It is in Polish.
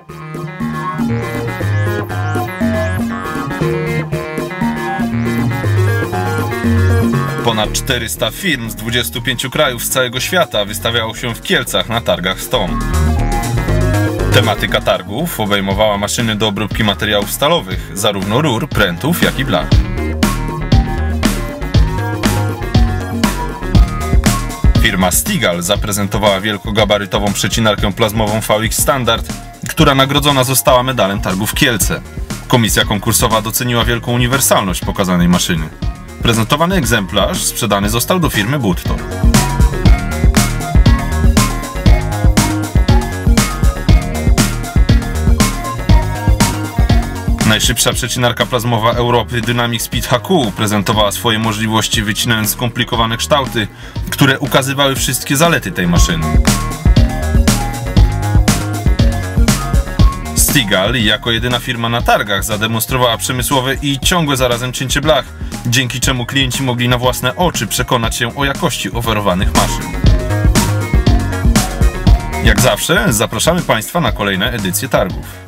Ponad 400 firm z 25 krajów z całego świata wystawiało się w Kielcach na targach STOM. Tematyka targów obejmowała maszyny do obróbki materiałów stalowych, zarówno rur, prętów, jak i blach. Firma Stigal zaprezentowała wielkogabarytową przecinarkę plazmową VX Standard, która nagrodzona została medalem targów Kielce. Komisja konkursowa doceniła wielką uniwersalność pokazanej maszyny. Prezentowany egzemplarz sprzedany został do firmy Buttor. Najszybsza przecinarka plazmowa Europy Dynamic Speed HQ prezentowała swoje możliwości, wycinając skomplikowane kształty, które ukazywały wszystkie zalety tej maszyny. Stigal jako jedyna firma na targach zademonstrowała przemysłowe i ciągłe zarazem cięcie blach, dzięki czemu klienci mogli na własne oczy przekonać się o jakości oferowanych maszyn. Jak zawsze zapraszamy Państwa na kolejne edycje targów.